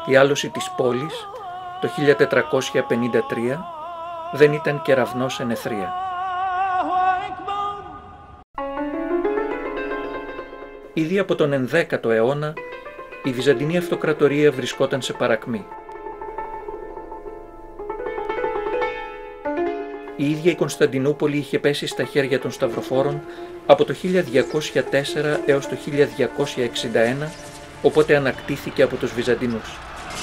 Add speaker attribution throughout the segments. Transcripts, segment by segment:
Speaker 1: Η άλωση της πόλης το 1453 δεν ήταν κεραυνός εν αιθρία. Ήδη από τον 11ο αιώνα η Βυζαντινή Αυτοκρατορία βρισκόταν σε παρακμή. Η ίδια η Κωνσταντινούπολη είχε πέσει στα χέρια των Σταυροφόρων από το 1204 έως το 1261, οπότε ανακτήθηκε από τους Βυζαντινούς.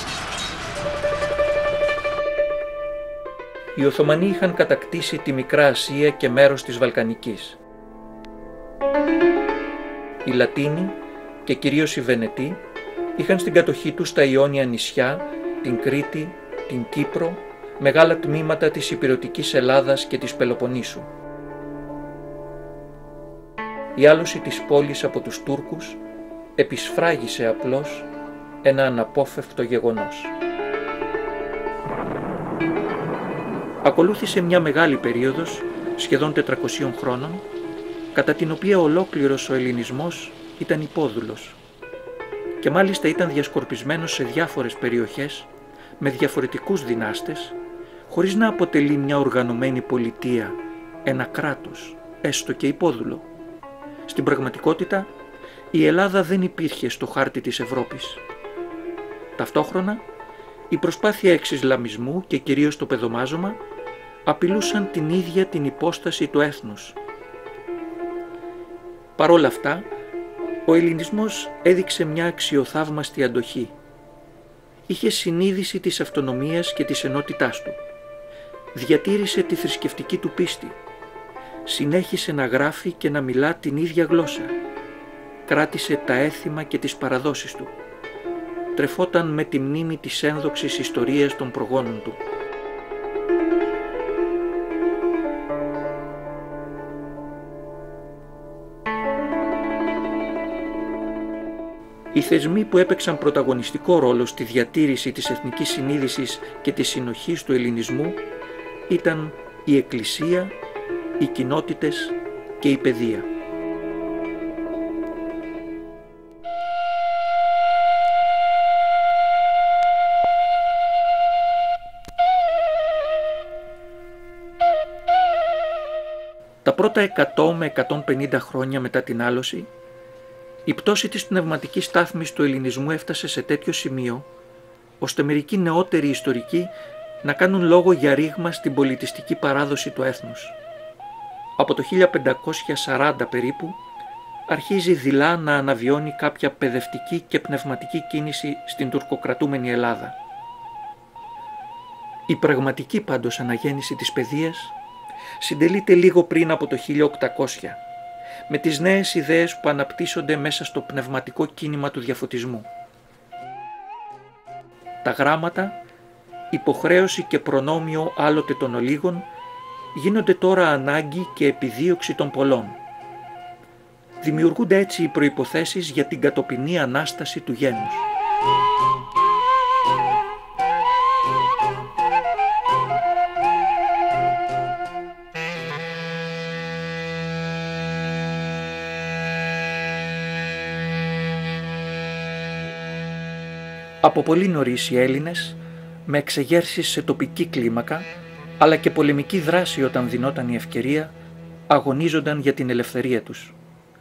Speaker 1: Οι Οθωμανοί είχαν κατακτήσει τη Μικρά Ασία και μέρος της Βαλκανικής. Οι Λατίνοι και κυρίως οι Βενετοί είχαν στην κατοχή τους τα Ιόνια νησιά, την Κρήτη, την Κύπρο, μεγάλα τμήματα της Ηπειρωτικής Ελλάδας και της Πελοποννήσου. Η άλωση της πόλης από τους Τούρκους επισφράγισε απλώς ένα αναπόφευκτο γεγονός. Ακολούθησε μια μεγάλη περίοδος, σχεδόν 400 χρόνων, κατά την οποία ολόκληρος ο ελληνισμός ήταν υπόδουλος και μάλιστα ήταν διασκορπισμένος σε διάφορες περιοχές με διαφορετικούς δυνάστες, χωρίς να αποτελεί μια οργανωμένη πολιτεία, ένα κράτος, έστω και υπόδουλο. Στην πραγματικότητα, η Ελλάδα δεν υπήρχε στο χάρτη της Ευρώπης. Ταυτόχρονα, η προσπάθεια εξισλαμισμού και κυρίως το παιδομάζωμα απειλούσαν την ίδια την υπόσταση του έθνους. Παρ' όλα αυτά, ο ελληνισμός έδειξε μια αξιοθαύμαστη αντοχή. Είχε συνείδηση της αυτονομίας και της ενότητάς του. Διατήρησε τη θρησκευτική του πίστη. Συνέχισε να γράφει και να μιλά την ίδια γλώσσα. Κράτησε τα έθιμα και τις παραδόσεις του. Τρεφόταν με τη μνήμη της ένδοξης ιστορίας των προγόνων του. Οι θεσμοί που έπαιξαν πρωταγωνιστικό ρόλο στη διατήρηση της εθνικής συνείδησης και της συνοχής του ελληνισμού ήταν η Εκκλησία, οι κοινότητες και η παιδεία. Τα πρώτα 100 με 150 χρόνια μετά την άλωση, η πτώση της πνευματικής στάθμης του ελληνισμού έφτασε σε τέτοιο σημείο, ώστε μερικοί νεότεροι ιστορικοί να κάνουν λόγο για ρήγμα στην πολιτιστική παράδοση του έθνους. Από το 1540 περίπου, αρχίζει δειλά να αναβιώνει κάποια παιδευτική και πνευματική κίνηση στην τουρκοκρατούμενη Ελλάδα. Η πραγματική πάντως αναγέννηση της παιδείας συντελείται λίγο πριν από το 1800, με τις νέες ιδέες που αναπτύσσονται μέσα στο πνευματικό κίνημα του διαφωτισμού. Τα γράμματα, υποχρέωση και προνόμιο άλλοτε των ολίγων, γίνονται τώρα ανάγκη και επιδίωξη των πολλών. Δημιουργούνται έτσι οι προϋποθέσεις για την κατοπινή Ανάσταση του γένους. Από πολύ νωρίς οι Έλληνες, με εξεγέρσεις σε τοπική κλίμακα, αλλά και πολεμική δράση όταν δινόταν η ευκαιρία, αγωνίζονταν για την ελευθερία τους.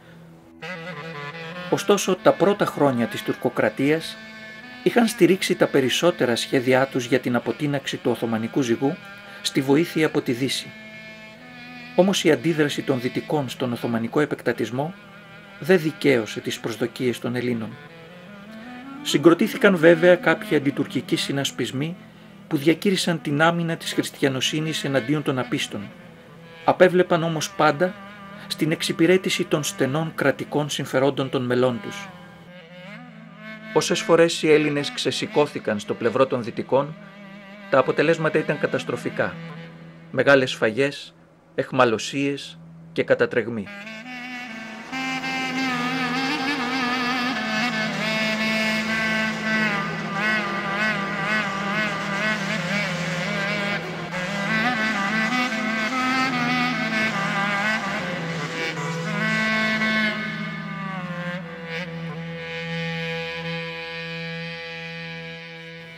Speaker 1: Ωστόσο, τα πρώτα χρόνια της τουρκοκρατίας είχαν στηρίξει τα περισσότερα σχέδιά τους για την αποτείναξη του Οθωμανικού ζυγού στη βοήθεια από τη Δύση. Όμως η αντίδραση των Δυτικών στον Οθωμανικό επεκτατισμό δεν δικαίωσε τις προσδοκίες των Ελλήνων. Συγκροτήθηκαν βέβαια κάποιοι αντιτουρκικοί συνασπισμοί που διακήρυσαν την άμυνα της χριστιανοσύνης εναντίον των απίστων. Απέβλεπαν όμως πάντα στην εξυπηρέτηση των στενών κρατικών συμφερόντων των μελών τους. Όσες φορές οι Έλληνες ξεσηκώθηκαν στο πλευρό των Δυτικών, τα αποτελέσματα ήταν καταστροφικά. Μεγάλες σφαγές, αιχμαλωσίες και κατατρεγμοί.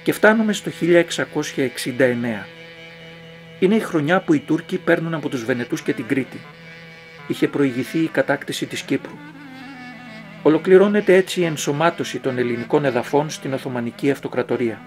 Speaker 1: Και φτάνουμε στο 1669. Είναι η χρονιά που οι Τούρκοι παίρνουν από τους Βενετούς και την Κρήτη. Είχε προηγηθεί η κατάκτηση της Κύπρου. Ολοκληρώνεται έτσι η ενσωμάτωση των ελληνικών εδαφών στην Οθωμανική Αυτοκρατορία.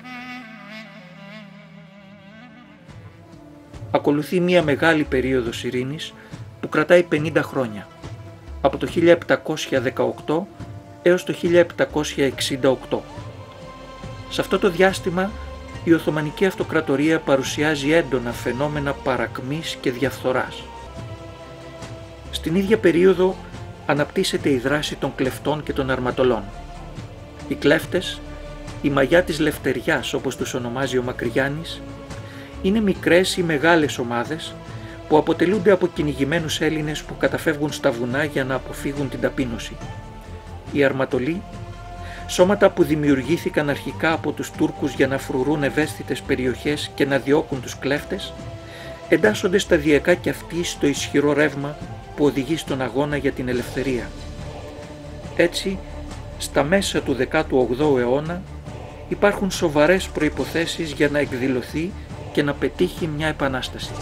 Speaker 1: Ακολουθεί μια μεγάλη περίοδος ειρήνης που κρατάει 50 χρόνια, από το 1718 έως το 1768. Σε αυτό το διάστημα η Οθωμανική Αυτοκρατορία παρουσιάζει έντονα φαινόμενα παρακμής και διαφθοράς. Στην ίδια περίοδο αναπτύσσεται η δράση των κλεφτών και των αρματολών. Οι κλέφτες, η μαγιά της λευτεριάς όπως τους ονομάζει ο Μακρυγιάννης, είναι μικρές ή μεγάλες ομάδες που αποτελούνται από κυνηγημένους Έλληνες που καταφεύγουν στα βουνά για να αποφύγουν την ταπείνωση. Οι αρματολοί, σώματα που δημιουργήθηκαν αρχικά από τους Τούρκους για να φρουρούν ευαίσθητες περιοχές και να διώκουν τους κλέφτες, εντάσσονται σταδιακά κι αυτοί στο ισχυρό ρεύμα που οδηγεί στον αγώνα για την ελευθερία. Έτσι, στα μέσα του 18ου αιώνα υπάρχουν σοβαρές προϋποθέσεις για να εκδηλωθεί και να πετύχει μια επανάσταση.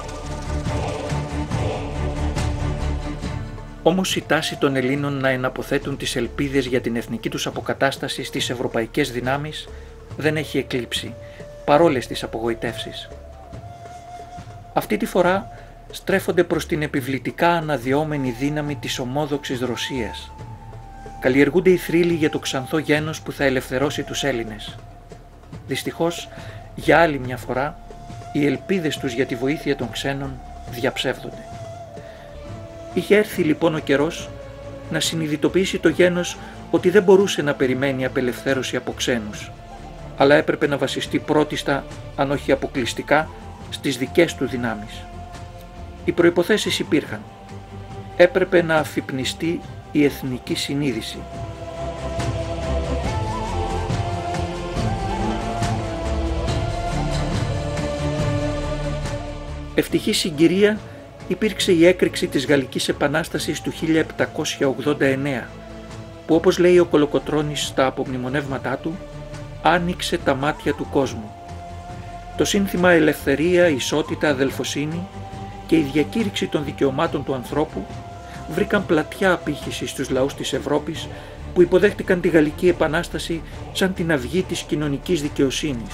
Speaker 1: Όμως η τάση των Ελλήνων να εναποθέτουν τις ελπίδες για την εθνική τους αποκατάσταση στις ευρωπαϊκές δυνάμεις δεν έχει εκλείψει, παρόλες τις απογοητεύσεις. Αυτή τη φορά στρέφονται προς την επιβλητικά αναδυόμενη δύναμη της ομόδοξης Ρωσίας. Καλλιεργούνται οι θρύλοι για το ξανθό γένος που θα ελευθερώσει τους Έλληνες. Δυστυχώς, για άλλη μια φορά, οι ελπίδες τους για τη βοήθεια των ξένων διαψεύδονται. Είχε έρθει λοιπόν ο καιρός να συνειδητοποιήσει το γένος ότι δεν μπορούσε να περιμένει απελευθέρωση από ξένους, αλλά έπρεπε να βασιστεί πρώτιστα, αν όχι αποκλειστικά, στις δικές του δυνάμεις. Οι προϋποθέσεις υπήρχαν. Έπρεπε να αφυπνιστεί η εθνική συνείδηση. Ευτυχή συγκυρία υπήρξε η έκρηξη της Γαλλικής Επανάστασης του 1789, που όπως λέει ο Κολοκοτρώνης στα απομνημονεύματά του, άνοιξε τα μάτια του κόσμου. Το σύνθημα ελευθερία, ισότητα, αδελφοσύνη και η διακήρυξη των δικαιωμάτων του ανθρώπου βρήκαν πλατιά απήχηση στους λαούς της Ευρώπης που υποδέχτηκαν τη Γαλλική Επανάσταση σαν την αυγή της κοινωνικής δικαιοσύνης.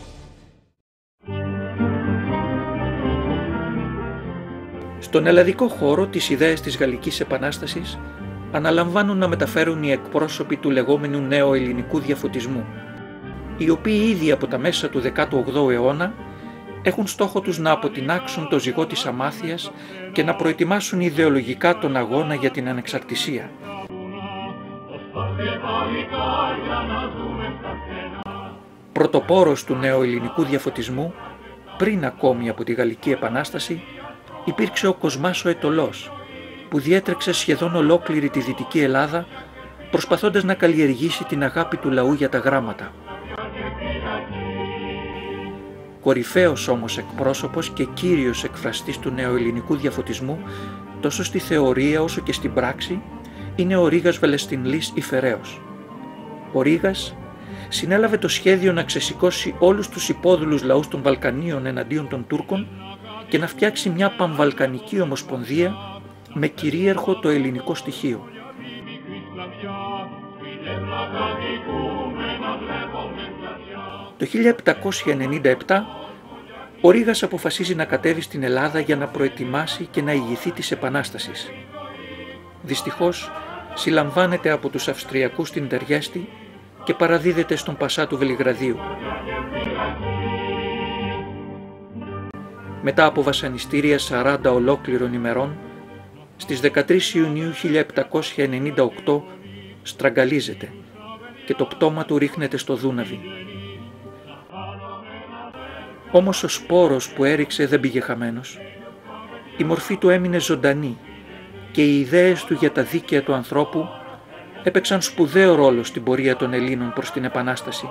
Speaker 1: Στον ελλαδικό χώρο τις ιδέες της Γαλλικής Επανάστασης αναλαμβάνουν να μεταφέρουν οι εκπρόσωποι του λεγόμενου νέου ελληνικού διαφωτισμού, οι οποίοι ήδη από τα μέσα του 18ου αιώνα έχουν στόχο τους να αποτινάξουν το ζυγό της αμάθειας και να προετοιμάσουν ιδεολογικά τον αγώνα για την ανεξαρτησία. Πρωτοπόρος του νεοελληνικού διαφωτισμού, πριν ακόμη από τη Γαλλική Επανάσταση, υπήρξε ο Κοσμάς ο Αιτωλός, που διέτρεξε σχεδόν ολόκληρη τη Δυτική Ελλάδα, προσπαθώντας να καλλιεργήσει την αγάπη του λαού για τα γράμματα. Κορυφαίος όμως εκπρόσωπος και κύριος εκφραστής του νεοελληνικού διαφωτισμού, τόσο στη θεωρία όσο και στην πράξη, είναι ο Ρήγας Βελεστινλής Ιφεραίος. Ο Ρήγας συνέλαβε το σχέδιο να ξεσηκώσει όλους τους υπόδουλους λαούς των Βαλκανίων εναντίον των Τούρκων και να φτιάξει μια πανβαλκανική ομοσπονδία με κυρίαρχο το ελληνικό στοιχείο. Το 1797 ο Ρήγας αποφασίζει να κατέβει στην Ελλάδα για να προετοιμάσει και να ηγηθεί της Επανάστασης. Δυστυχώς συλλαμβάνεται από τους Αυστριακούς στην Τεριέστη και παραδίδεται στον Πασά του Βελιγραδίου. Μετά από βασανιστήρια 40 ολόκληρων ημερών, στις 13 Ιουνίου 1798 στραγγαλίζεται και το πτώμα του ρίχνεται στο Δούναβι. Όμως ο σπόρος που έριξε δεν πήγε χαμένος. Η μορφή του έμεινε ζωντανή και οι ιδέες του για τα δίκαια του ανθρώπου έπαιξαν σπουδαίο ρόλο στην πορεία των Ελλήνων προς την Επανάσταση.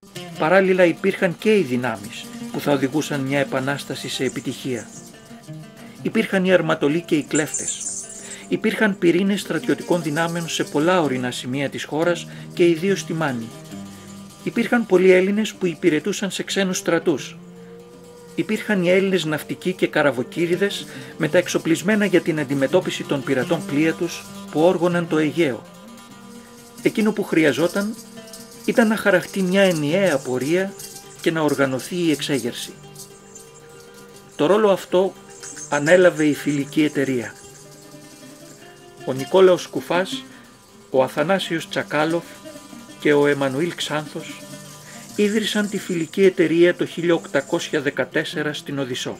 Speaker 1: Παράλληλα υπήρχαν και οι δυνάμεις που θα οδηγούσαν μια επανάσταση σε επιτυχία. Υπήρχαν οι αρματολοί και οι κλέφτες. Υπήρχαν πυρήνες στρατιωτικών δυνάμεων σε πολλά ορεινά σημεία της χώρας και ιδίως στη Μάνη. Υπήρχαν πολλοί Έλληνες που υπηρετούσαν σε ξένους στρατούς. Υπήρχαν οι Έλληνες ναυτικοί και καραβοκύριδες με τα εξοπλισμένα για την αντιμετώπιση των πειρατών πλοία τους που όργωναν το Αιγαίο. Εκείνο που χρειαζόταν ήταν να χαραχτεί μια ενιαία πορεία και να οργανωθεί η εξέγερση. Το ρόλο αυτό ανέλαβε η Φιλική Εταιρεία. Ο Νικόλαος Κουφάς, ο Αθανάσιος Τσακάλοφ και ο Εμμανουήλ Ξάνθος ίδρυσαν τη Φιλική Εταιρεία το 1814 στην Οδυσσό.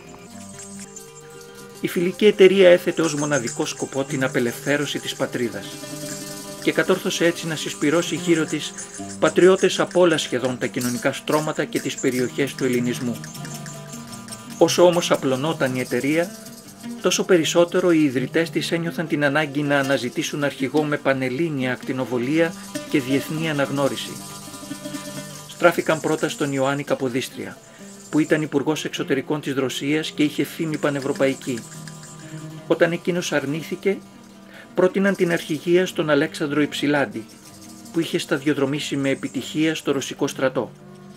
Speaker 1: Η Φιλική Εταιρεία έθετε ως μοναδικό σκοπό την απελευθέρωση της πατρίδας και κατόρθωσε έτσι να συσπυρώσει γύρω της πατριώτες από όλα σχεδόν τα κοινωνικά στρώματα και τις περιοχές του ελληνισμού. Όσο όμως απλωνόταν η εταιρεία, τόσο περισσότερο οι ιδρυτές της ένιωθαν την ανάγκη να αναζητήσουν αρχηγό με πανελλήνια ακτινοβολία και διεθνή αναγνώριση. Στράφηκαν πρώτα στον Ιωάννη Καποδίστρια, που ήταν υπουργός εξωτερικών της Ρωσίας και είχε φήμη πανευρωπαϊκή. Όταν εκείνος αρνήθηκε, πρότειναν την αρχηγία στον Αλέξανδρο Υψηλάντη, που είχε σταδιοδρομήσει με επιτυχία στο ρωσικό στρατό.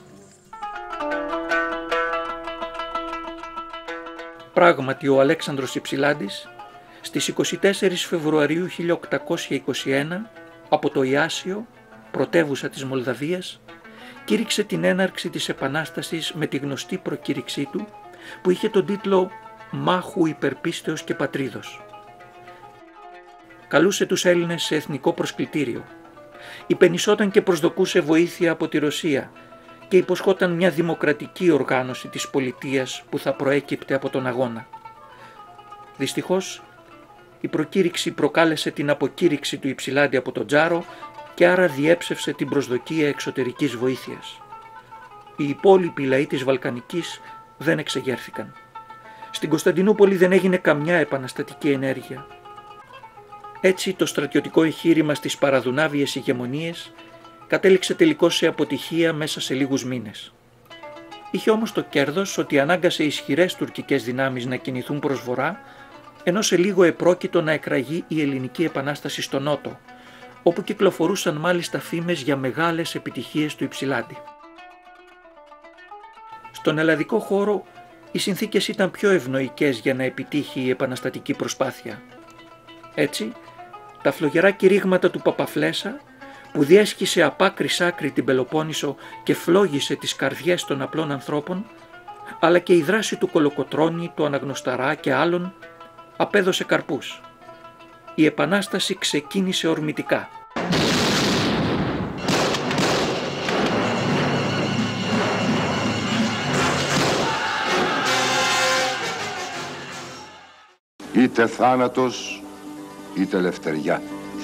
Speaker 1: Πράγματι, ο Αλέξανδρος Υψηλάντης στις 24 Φεβρουαρίου 1821 από το Ιάσιο, πρωτεύουσα της Μολδαβίας, κήρυξε την έναρξη της Επανάστασης με τη γνωστή προκήρυξή του που είχε τον τίτλο «Μάχου υπερπίστεως και πατρίδος». Καλούσε τους Έλληνες σε εθνικό προσκλητήριο. Υπενισόταν και προσδοκούσε βοήθεια από τη Ρωσία και υποσχόταν μια δημοκρατική οργάνωση της πολιτείας που θα προέκυπτε από τον αγώνα. Δυστυχώς, η προκήρυξη προκάλεσε την αποκήρυξη του Υψηλάντη από τον Τζάρο και άρα διέψευσε την προσδοκία εξωτερικής βοήθειας. Οι υπόλοιποι λαοί της Βαλκανικής δεν εξεγέρθηκαν. Στην Κωνσταντινούπολη δεν έγινε καμιά επαναστατική ενέργεια. Έτσι το στρατιωτικό εγχείρημα στις παραδουνάβιες ηγεμονίες κατέληξε τελικώς σε αποτυχία μέσα σε λίγους μήνες. Είχε όμως το κέρδος ότι ανάγκασε ισχυρές τουρκικές δυνάμεις να κινηθούν προς βορρά, ενώ σε λίγο επρόκειτο να εκραγεί η ελληνική επανάσταση στο νότο, όπου κυκλοφορούσαν μάλιστα φήμες για μεγάλες επιτυχίες του Υψηλάντη. Στον ελλαδικό χώρο οι συνθήκες ήταν πιο ευνοϊκές για να επιτύχει η επαναστατική προσπάθεια. Έτσι, τα φλογερά κηρύγματα του Παπαφλέσσα, που διέσχισε απ' άκρη σ' άκρη την Πελοπόννησο και φλόγισε τις καρδιές των απλών ανθρώπων, αλλά και η δράση του Κολοκοτρώνη, του Αναγνωσταρά και άλλων, απέδωσε καρπούς. Η Επανάσταση ξεκίνησε ορμητικά.
Speaker 2: Είτε θάνατος, είτε ελευθεριά.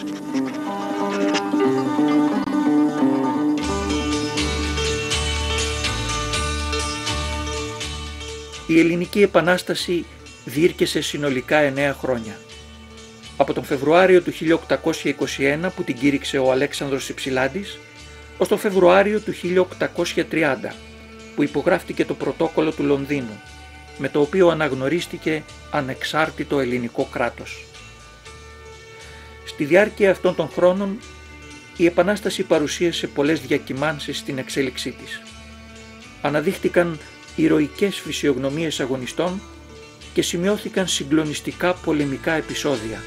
Speaker 1: Η Ελληνική Επανάσταση διήρκεσε συνολικά 9 χρόνια. Από τον Φεβρουάριο του 1821 που την κήρυξε ο Αλέξανδρος Υψηλάντης, ως τον Φεβρουάριο του 1830 που υπογράφτηκε το πρωτόκολλο του Λονδίνου, με το οποίο αναγνωρίστηκε ανεξάρτητο ελληνικό κράτος. Στη διάρκεια αυτών των χρόνων, η Επανάσταση παρουσίασε πολλές διακυμάνσεις στην εξέλιξή της. Αναδείχτηκαν ηρωικές φυσιογνωμίες αγωνιστών και σημειώθηκαν συγκλονιστικά πολεμικά επεισόδια.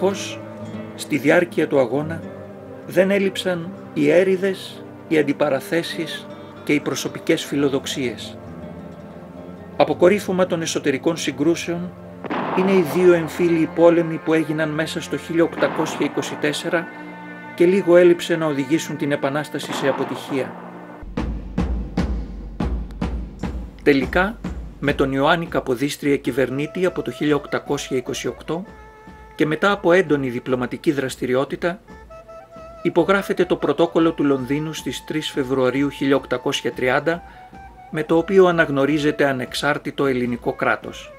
Speaker 1: Ευτυχώς, στη διάρκεια του αγώνα δεν έλειψαν οι έρηδες, οι αντιπαραθέσεις και οι προσωπικές φιλοδοξίες. Αποκορύφωμα των εσωτερικών συγκρούσεων είναι οι δύο εμφύλιοι πόλεμοι που έγιναν μέσα στο 1824 και λίγο έλειψε να οδηγήσουν την Επανάσταση σε αποτυχία. Τελικά, με τον Ιωάννη Καποδίστρια κυβερνήτη από το 1828 και μετά από έντονη διπλωματική δραστηριότητα, υπογράφεται το πρωτόκολλο του Λονδίνου στις 3 Φεβρουαρίου 1830, με το οποίο αναγνωρίζεται ανεξάρτητο ελληνικό κράτος.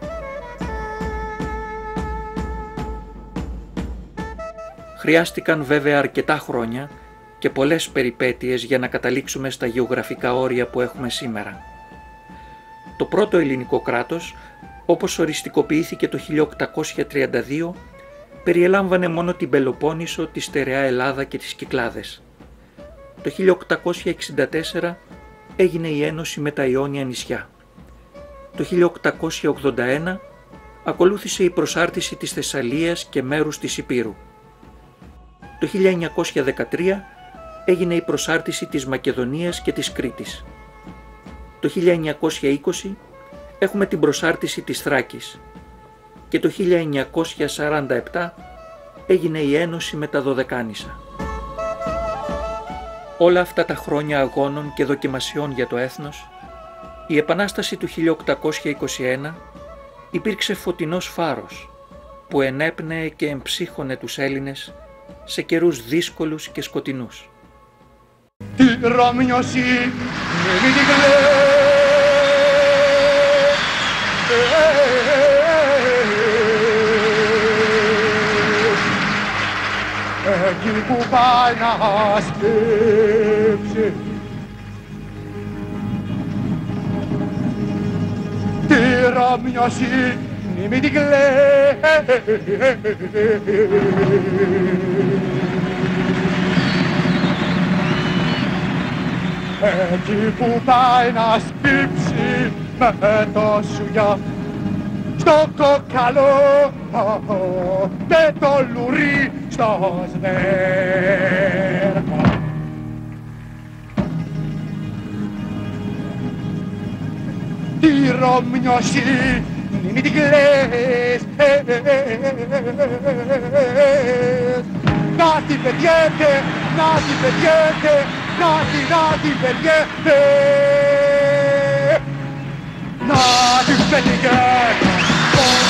Speaker 1: Χρειάστηκαν βέβαια αρκετά χρόνια και πολλές περιπέτειες για να καταλήξουμε στα γεωγραφικά όρια που έχουμε σήμερα. Το πρώτο ελληνικό κράτος, όπως οριστικοποιήθηκε το 1832, περιελάμβανε μόνο την Πελοπόννησο, τη στερεά Ελλάδα και τις Κυκλάδες. Το 1864 έγινε η ένωση με τα Ιόνια νησιά. Το 1881 ακολούθησε η προσάρτηση της Θεσσαλίας και μέρους της Ηπείρου. Το 1913 έγινε η προσάρτηση της Μακεδονίας και της Κρήτης. Το 1920 έχουμε την προσάρτηση της Θράκης και το 1947 έγινε η ένωση με τα Δωδεκάνησα. Όλα αυτά τα χρόνια αγώνων και δοκιμασιών για το έθνος, η Επανάσταση του 1821 υπήρξε φωτεινός φάρος που ενέπνεε και εμψύχωνε τους Έλληνες σε καιρούς δύσκολους και σκοτεινούς.
Speaker 3: Εκεί που πάει να σκέψει τη ρωμιωσή μη την κλαίει. Εκεί που πάει να σκύψει με το σουγιά στο κοκαλό με το λουρί στο σβέρκο. Τη ρωμιωσή μη την κλαις, να την πετιέται, να την πετιέται, να την πετιέται, να την πετιέται.